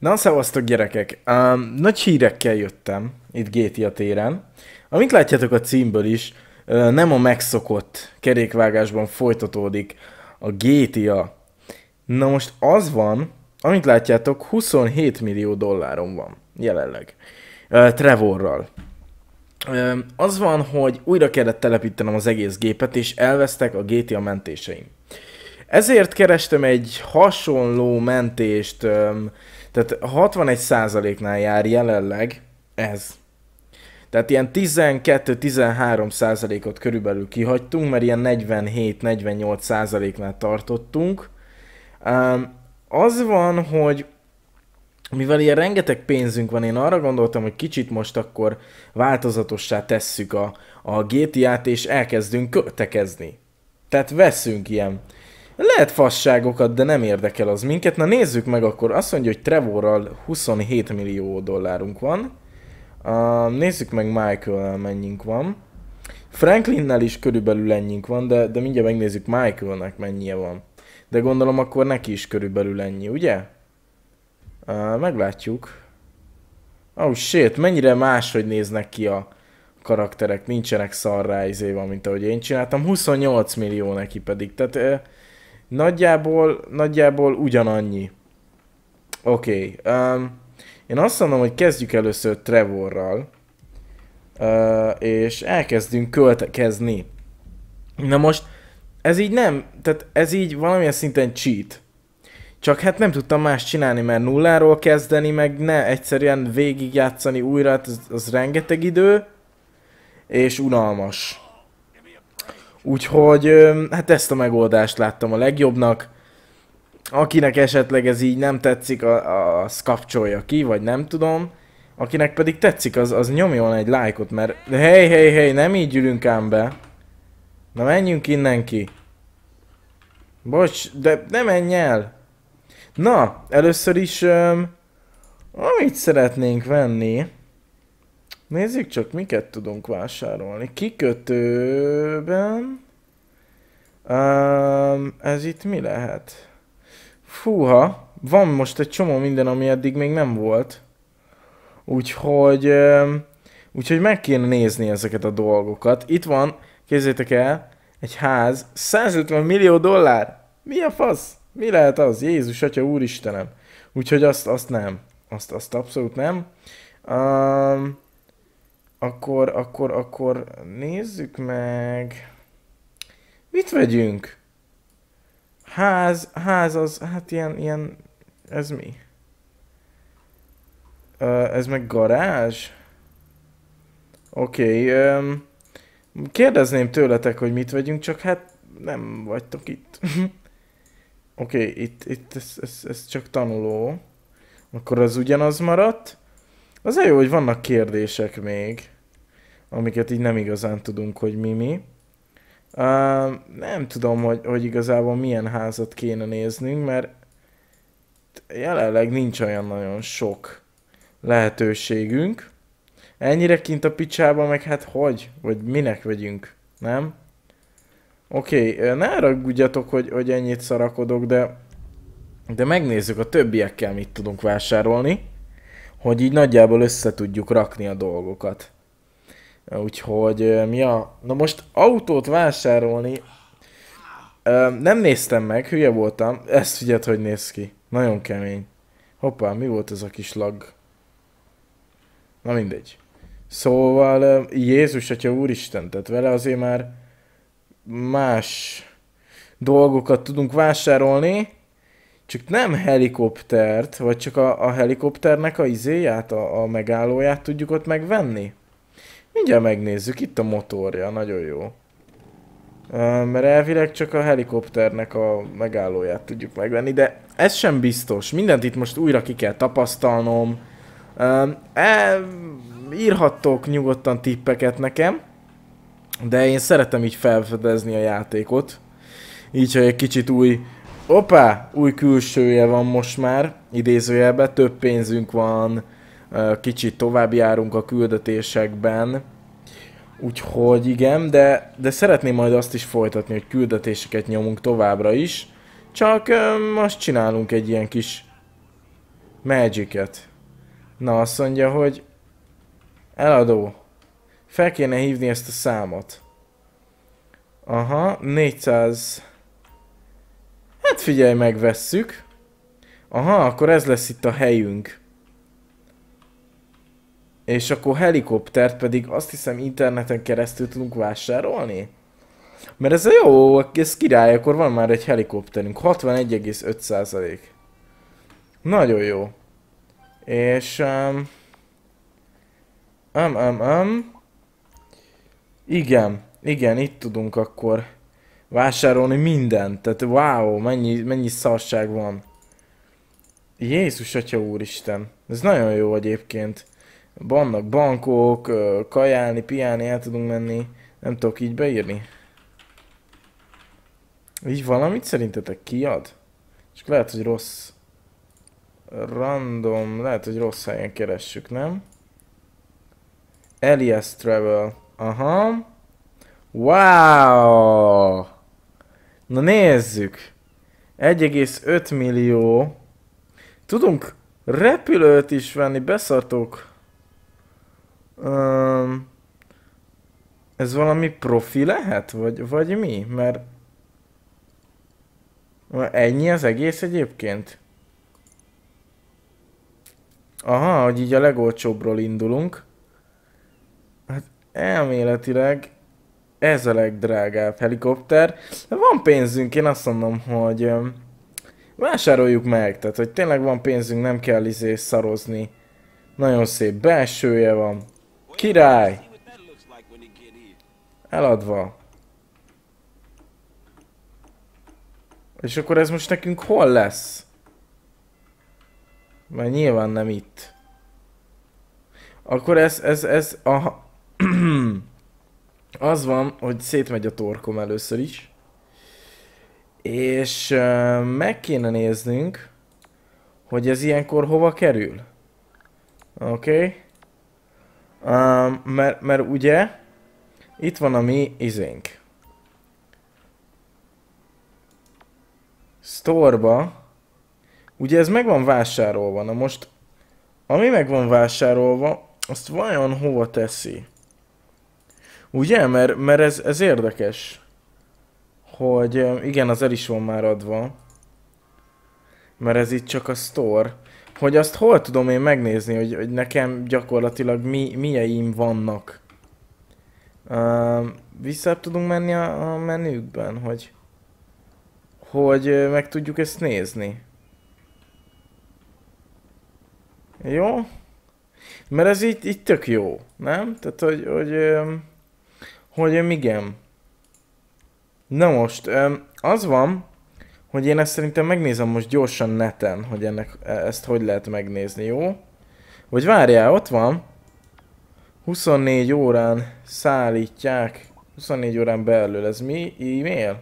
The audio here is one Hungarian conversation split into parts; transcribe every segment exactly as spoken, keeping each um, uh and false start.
Na, szevasztok gyerekek! Um, nagy hírekkel jöttem itt gé té á téren. Amint látjátok a címből is, uh, nem a megszokott kerékvágásban folytatódik a gé té á. Na most az van, amint látjátok, huszonhét millió dollárom van jelenleg. Uh, Trevorral. Uh, az van, hogy újra kellett telepítenem az egész gépet, és elvesztek a gé té á mentéseim. Ezért kerestem egy hasonló mentést, um, tehát hatvanegy százaléknál jár jelenleg ez. Tehát ilyen tizenkettő-tizenhárom százalékot körülbelül kihagytunk, mert ilyen negyvenhét-negyvennyolc százaléknál tartottunk. Um, az van, hogy mivel ilyen rengeteg pénzünk van, én arra gondoltam, hogy kicsit most akkor változatossá tesszük a, a gé té á-t, és elkezdünk költekezni. Tehát veszünk ilyen. Lehet fasságokat, de nem érdekel az minket. Na nézzük meg akkor. Azt mondja, hogy Trevorral huszonhét millió dollárunk van. Uh, nézzük meg Michael-nel mennyink van. Franklinnel is körülbelül ennyink van, de, de mindjárt megnézzük Michaelnek mennyie van. De gondolom akkor neki is körülbelül ennyi, ugye? Uh, meglátjuk. Oh shit, mennyire máshogy néznek ki a karakterek. Nincsenek szarrá izéval, mint ahogy én csináltam. huszonnyolc millió neki pedig. Tehát... Uh, Nagyjából, nagyjából ugyanannyi. Oké. Okay. Um, én azt mondom, hogy kezdjük először Trevorral. Uh, és elkezdünk költekezni. Na most, ez így nem, tehát ez így valamilyen szinten cheat. Csak hát nem tudtam más csinálni, mert nulláról kezdeni, meg ne egyszerűen végigjátszani újra, az, az rengeteg idő. És unalmas. Úgyhogy hát ezt a megoldást láttam a legjobbnak. Akinek esetleg ez így nem tetszik, az kapcsolja ki, vagy nem tudom. Akinek pedig tetszik, az, az nyomjon egy lájkot, mert hely, hely, hely, nem így ülünk ám be. Na menjünk innen ki. Bocs, de ne menj el. Na, először is, um, amit szeretnénk venni. Nézzük csak, miket tudunk vásárolni. Kikötőben... Um, ez itt mi lehet? Fúha, van most egy csomó minden, ami eddig még nem volt. Úgyhogy... Um, úgyhogy meg kéne nézni ezeket a dolgokat. Itt van, képzeljétek el, egy ház, százötven millió dollár! Mi a fasz? Mi lehet az? Jézus Atya Úristenem! Úgyhogy azt, azt nem. Azt, azt abszolút nem. Um, Akkor, akkor, akkor nézzük meg. Mit vegyünk? Ház, ház az, hát ilyen, ilyen, ez mi? Uh, ez meg garázs? Oké, okay, um, kérdezném tőletek, hogy mit vegyünk, csak hát nem vagytok itt. Oké, okay, itt, itt ez, ez, ez csak tanuló. Akkor az ugyanaz maradt. Az jó, hogy vannak kérdések még, amiket így nem igazán tudunk, hogy mi mi. Uh, nem tudom, hogy, hogy igazából milyen házat kéne néznünk, mert jelenleg nincs olyan nagyon sok lehetőségünk. Ennyire kint a picsába, meg hát hogy? Vagy minek vegyünk, nem? Oké, okay, ne haragudjatok, hogy, hogy ennyit szarakodok, de, de megnézzük a többiekkel mit tudunk vásárolni, hogy így nagyjából össze tudjuk rakni a dolgokat. Úgyhogy mi a... Na most autót vásárolni... Nem néztem meg, hülye voltam. Ezt figyeld, hogy néz ki. Nagyon kemény. Hoppá, mi volt ez a kis lag? Na mindegy. Szóval, Jézus Atya Úristen, tehát vele azért már más dolgokat tudunk vásárolni. Csak nem helikoptert, vagy csak a, a helikopternek a izéját, a, a megállóját tudjuk ott megvenni. Mindjárt megnézzük, itt a motorja, nagyon jó. Uh, mert elvileg csak a helikopternek a megállóját tudjuk megvenni, de ez sem biztos. Mindent itt most újra ki kell tapasztalnom. Uh, e, írhattok nyugodtan tippeket nekem, de én szeretem így felfedezni a játékot. Így, hogy egy kicsit új... Hoppá! Új külsője van most már, idézőjelben, több pénzünk van, kicsit tovább járunk a küldetésekben. Úgyhogy igen, de, de szeretném majd azt is folytatni, hogy küldetéseket nyomunk továbbra is. Csak most csinálunk egy ilyen kis Magic-et. Na, azt mondja, hogy eladó. Fel kéne hívni ezt a számot. Aha, négyszáz. Hát figyelj, megvesszük. Aha, akkor ez lesz itt a helyünk. És akkor helikoptert pedig azt hiszem interneten keresztül tudunk vásárolni. Mert ez a jó, ez király, akkor van már egy helikopterünk. hatvanegy egész öt százalék. Nagyon jó. És... Um, um, um, um, igen, igen, itt tudunk akkor vásárolni mindent. Tehát wow, mennyi, mennyi szarság van. Jézus Atya Úristen. Ez nagyon jó egyébként. Vannak bankok, kajálni, piálni, el tudunk menni. Nem tudok így beírni. Így valamit szerintetek kiad? És lehet, hogy rossz. Random, lehet, hogy rossz helyen keressük, nem? Elias Travel. Aha. Wow! Na nézzük. egy egész öt millió. Tudunk repülőt is venni, beszartok. Um, ez valami profi lehet? Vagy, vagy mi? Mert... Ennyi az egész egyébként? Aha, hogy így a legolcsóbbról indulunk. Hát elméletileg ez a legdrágább helikopter. De van pénzünk, én azt mondom, hogy um, vásároljuk meg. Tehát, hogy tényleg van pénzünk, nem kell izé szarozni. Nagyon szép belsője van. Király! Eladva. És akkor ez most nekünk hol lesz? Mert nyilván nem itt. Akkor ez, ez, ez, aha. Az van, hogy szétmegy a torkom először is. És uh, meg kéne néznünk, hogy ez ilyenkor hova kerül. Oké. Okay. Um, mert, mert ugye, itt van a mi izénk. Store-ba. Ugye ez meg van vásárolva. Na most, ami meg van vásárolva, azt vajon hova teszi? Ugye? Mert, mert ez, ez érdekes. Hogy igen, az el is van már adva. Mert ez itt csak a store. Hogy azt hol tudom én megnézni, hogy, hogy nekem gyakorlatilag mi, milyeim vannak. Uh, vissza tudunk menni a, a menükben, hogy... Hogy meg tudjuk ezt nézni. Jó? Mert ez így, így tök jó, nem? Tehát, hogy... Hogy, hogy igen. Na most, az van, hogy én ezt szerintem megnézem most gyorsan neten, hogy ennek, ezt hogy lehet megnézni, jó? Vagy várjál, ott van. huszonnégy órán szállítják. huszonnégy órán belül, ez mi? E-mail?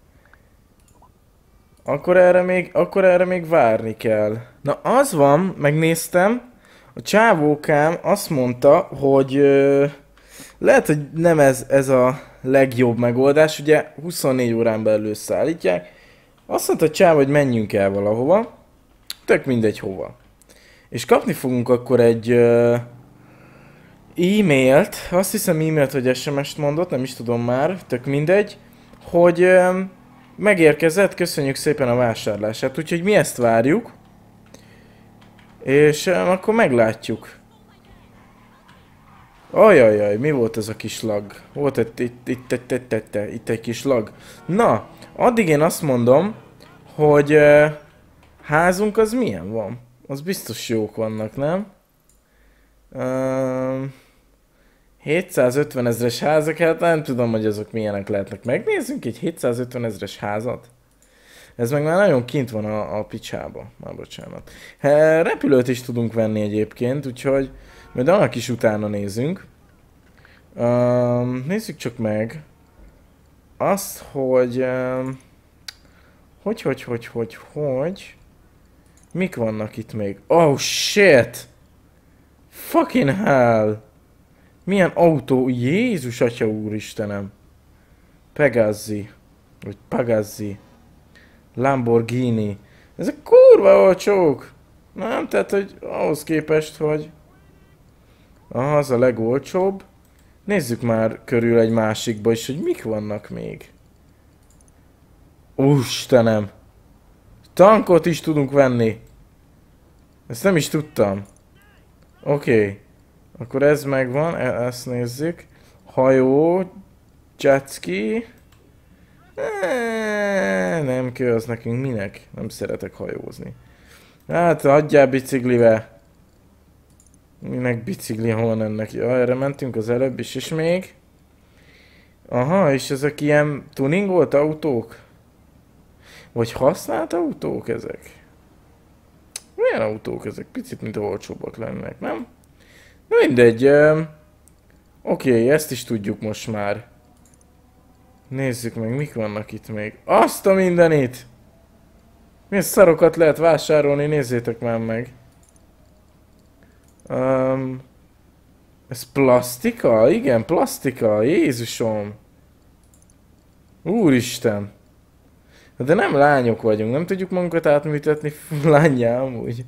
Akkor erre még, akkor erre még várni kell. Na az van, megnéztem. A csávókám azt mondta, hogy ö, lehet, hogy nem ez, ez a legjobb megoldás. Ugye huszonnégy órán belül szállítják. Azt mondta a csáv, hogy menjünk el valahova. Tök mindegy hova. És kapni fogunk akkor egy ö, e-mailt. Azt hiszem e-mailt, hogy es em es-t mondott, nem is tudom már. Tök mindegy. Hogy ö, megérkezett, köszönjük szépen a vásárlását. Úgyhogy mi ezt várjuk. És ö, akkor meglátjuk. Ajajaj, mi volt ez a kis lag? Volt itt, itt, itt, itt, itt, itt, itt egy kis lag. Na, addig én azt mondom, hogy uh, házunk az milyen van? Az biztos jók vannak, nem? Uh, hétszázötven ezres házak, hát nem tudom, hogy azok milyenek lehetnek. Megnézzünk egy hétszázötven ezres házat? Ez meg már nagyon kint van a, a picsába. Már bocsánat. He, repülőt is tudunk venni egyébként, úgyhogy majd annak is utána nézzünk. Um, nézzük csak meg azt, hogy... Um, hogy, hogy, hogy, hogy, hogy... Mik vannak itt még? Oh shit! Fucking hell! Milyen autó? Jézus Atya Úristenem! Pegazzi. Vagy Pagazzi. Lamborghini. Ezek kurva olcsók! Nem, tehát, hogy ahhoz képest, hogy... Aha, az a legolcsóbb. Nézzük már körül egy másikba is, hogy mik vannak még. Ústenem! Tankot is tudunk venni! Ezt nem is tudtam. Oké. Okay. Akkor ez megvan, e ezt nézzük. Hajó, jetski. Eee, nem kell az nekünk, minek? Nem szeretek hajózni. Hát adjál biciklivel. Minek bicikli, hol van ennek? Ja, erre mentünk az előbb is, és még. Aha, és ezek ilyen tuningolt autók? Vagy használt autók ezek? Milyen autók ezek? Picit, mint olcsóbbak lennek, nem? Na mindegy. Um, Oké, okay, ezt is tudjuk most már. Nézzük meg, mik vannak itt még. Azt a mindenit! Milyen szarokat lehet vásárolni, nézzétek már meg. Um, ez plastika? Igen, plastika. Jézusom. Úristen. De nem lányok vagyunk, nem tudjuk magunkat átműtetni lányjá amúgy.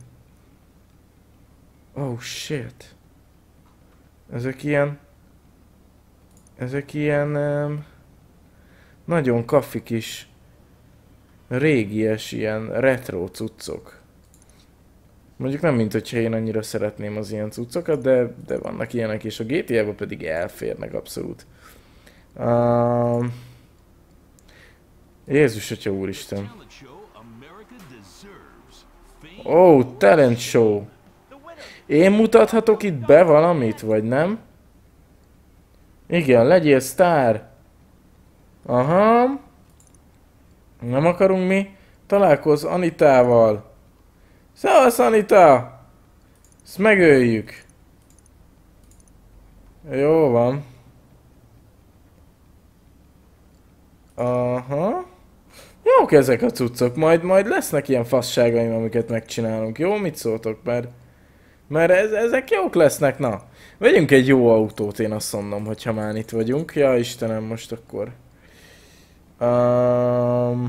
Oh shit. Ezek ilyen... Ezek ilyen... Um, nagyon kafi kis... Régies ilyen retro cuccok. Mondjuk nem mint hogyha én annyira szeretném az ilyen cuccokat, de, de vannak ilyenek, és a gé té á-ba pedig elférnek abszolút. Uh, Jézus Atya Úristen. Ó, oh, talent show. Én mutathatok itt be valamit, vagy nem? Igen, legyél sztár. Aha. Nem akarunk mi? Találkozz Anitával. Szevasz, Anita! Ezt megöljük. Jó van. Aha. Jók ezek a cuccok, majd, majd lesznek ilyen fasságaim, amiket megcsinálunk. Jó, mit szóltok? Mert, mert ez, ezek jók lesznek, na. Vegyünk egy jó autót, én azt mondom, hogyha már itt vagyunk. Ja, Istenem, most akkor. Um,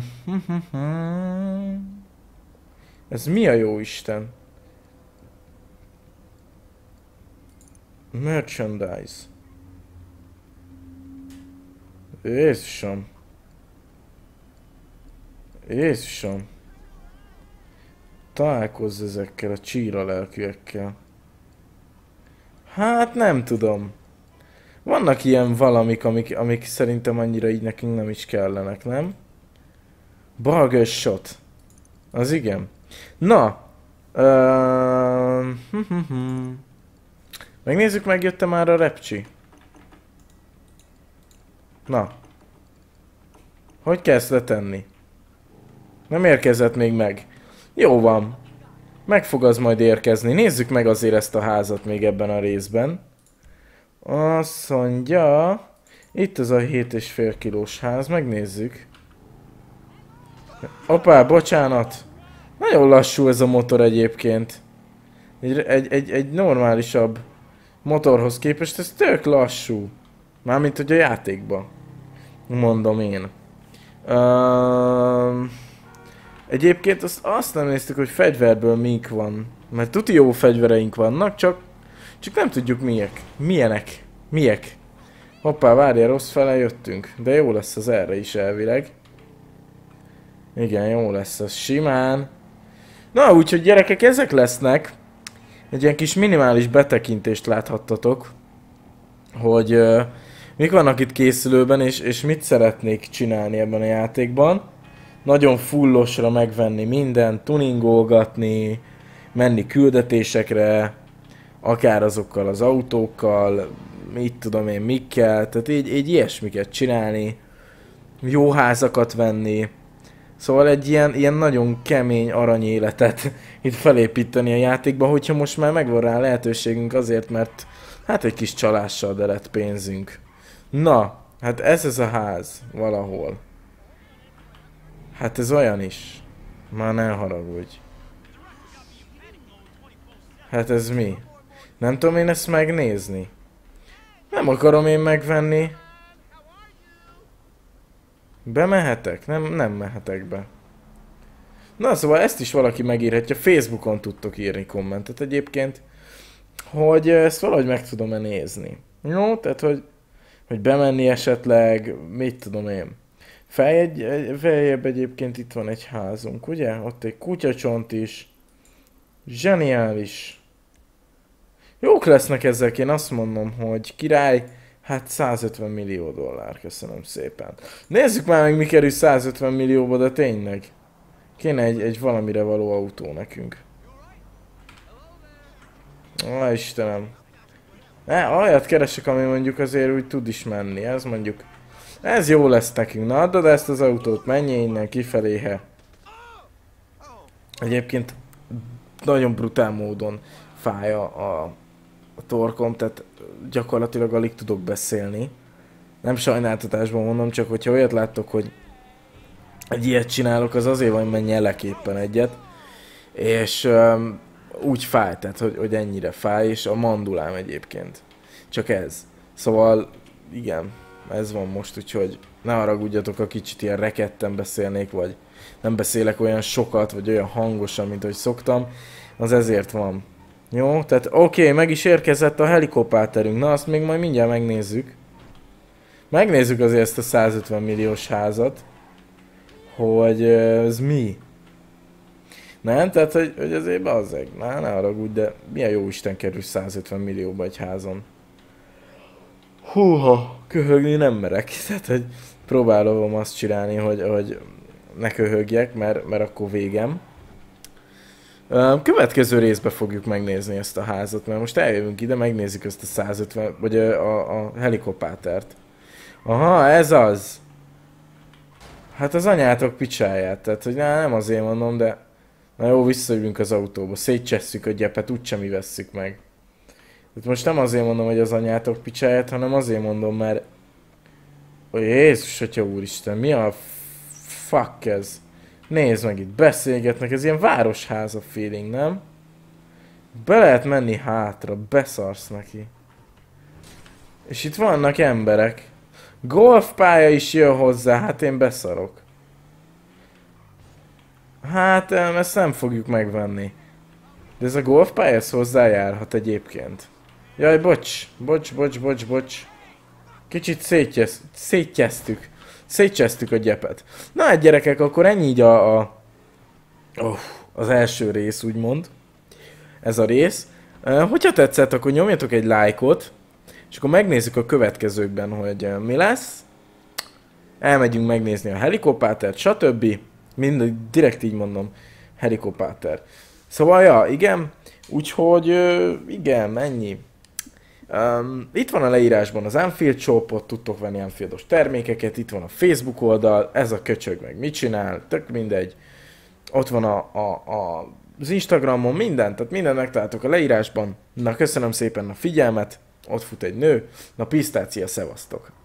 ez mi a jó Isten? Merchandise. Jézusom. Jézusom. Találkozz ezekkel a csíra lelkűekkel. Hát nem tudom. Vannak ilyen valamik, amik, amik szerintem annyira így nekünk nem is kellenek, nem? Burger shot. Az igen. Na. Uh, Megnézzük, megjötte már a repcsi. Na. Hogy kell ezt letenni? Nem érkezett még meg. Jó van. Meg fog az majd érkezni. Nézzük meg azért ezt a házat még ebben a részben. Azt mondja... Itt az a hét és fél kilós ház. Megnézzük. Opá, bocsánat. Nagyon lassú ez a motor egyébként. Egy, egy, egy, egy normálisabb motorhoz képest ez tök lassú. Mármint, hogy a játékban. Mondom én. Uh, egyébként azt, azt nem néztük, hogy fegyverből mink van. Mert tuti jó fegyvereink vannak, csak, csak nem tudjuk milyek. Milyenek. Milyek. Hoppá, várjál, rossz fele jöttünk. De jó lesz az erre is elvileg. Igen, jó lesz az simán. Na, úgyhogy gyerekek, ezek lesznek. Egy ilyen kis minimális betekintést láthattatok. Hogy uh, mik vannak itt készülőben, és, és mit szeretnék csinálni ebben a játékban. Nagyon fullosra megvenni mindent, tuningolgatni, menni küldetésekre, akár azokkal az autókkal, mit tudom én mikkel, tehát így, így ilyesmiket csinálni, jó házakat venni. Szóval egy ilyen, ilyen nagyon kemény aranyéletet itt felépíteni a játékba, hogyha most már megvan rá lehetőségünk azért, mert hát egy kis csalással de lett pénzünk. Na, hát ez ez a ház valahol. Hát ez olyan is. Már ne haragudj. Hát ez mi? Nem tudom én ezt megnézni. Nem akarom én megvenni. Bemehetek? Nem, nem mehetek be. Na szóval ezt is valaki megírhatja, Facebookon tudtok írni kommentet egyébként, hogy ezt valahogy meg tudom-e nézni. Jó, tehát hogy, hogy bemenni esetleg, mit tudom én. Feljegy, feljebb egyébként itt van egy házunk, ugye? Ott egy kutyacsont is. Zseniális. Jók lesznek ezek, én azt mondom, hogy király, hát százötven millió dollár, köszönöm szépen. Nézzük már meg, mi kerül százötven millióba, de tényleg. Kéne egy, egy valamire való autó nekünk. Ó, Istenem. Ne, olyat keresek, ami mondjuk azért úgy tud is menni, ez mondjuk. Ez jó lesz nekünk, na add ezt az autót, menjél innen kifeléhe. Egyébként nagyon brutál módon fáj a, a, a torkom, tehát gyakorlatilag alig tudok beszélni. Nem sajnáltatásban mondom, csak hogyha olyat láttok, hogy egy ilyet csinálok, az azért van, mert nyelek éppen egyet. És um, úgy fáj, tehát hogy, hogy ennyire fáj, és a mandulám egyébként. Csak ez. Szóval igen, ez van most, úgyhogy ne haragudjatok, ha kicsit ilyen rekedten beszélnék, vagy nem beszélek olyan sokat, vagy olyan hangosan, mint ahogy szoktam. Az ezért van. Jó, tehát oké, okay, meg is érkezett a helikopterünk, na azt még majd mindjárt megnézzük. Megnézzük azért ezt a százötven milliós házat, hogy ez mi. Nem, tehát hogy, hogy azért bazzeg, na ne haragudj, de milyen jó Isten kerül százötven millióba egy házon. Húha, köhögni nem merek, tehát hogy próbálom azt csinálni, hogy, hogy ne köhögjek, mert, mert akkor végem. Következő részbe fogjuk megnézni ezt a házat, mert most eljövünk ide, megnézzük ezt a százötven, vagy a, a, a helikoptert. Aha, ez az. Hát az anyátok picsáját, tehát hogy na, nem azért mondom, de na jó, visszajövünk az autóba, szétcsesszük a gyepet, úgysem mi vesszük meg. Tehát most nem azért mondom, hogy az anyátok picsáját, hanem azért mondom, mert... Ó, Jézus, atya úristen, mi a fuck ez? Nézd meg, itt beszélgetnek, ez ilyen városháza feeling, nem? Be lehet menni hátra, beszarsz neki. És itt vannak emberek. Golfpálya is jön hozzá, hát én beszarok. Hát ezt nem fogjuk megvenni. De ez a golfpálya, ez hozzájárhat egyébként. Jaj, bocs, bocs, bocs, bocs, bocs. Kicsit szétjesz, szétjesztük. Szétcsesztük a gyepet. Na hát gyerekek, akkor ennyi így a, a oh, az első rész, úgymond. Ez a rész. Uh, hogyha tetszett, akkor nyomjatok egy lájkot, és akkor megnézzük a következőkben, hogy uh, mi lesz. Elmegyünk megnézni a helikoptert, stb. Mindegy, direkt így mondom, helikopter. Szóval, ja, igen. Úgyhogy, uh, igen, ennyi. Um, itt van a leírásban az Anfield Shop, ott tudtok venni Anfieldos termékeket, itt van a Facebook oldal, ez a köcsög meg mit csinál, tök mindegy. Ott van a, a, a, az Instagramon minden, tehát mindent megtaláltok a leírásban. Na, köszönöm szépen a figyelmet, ott fut egy nő, na pisztácia, szevasztok!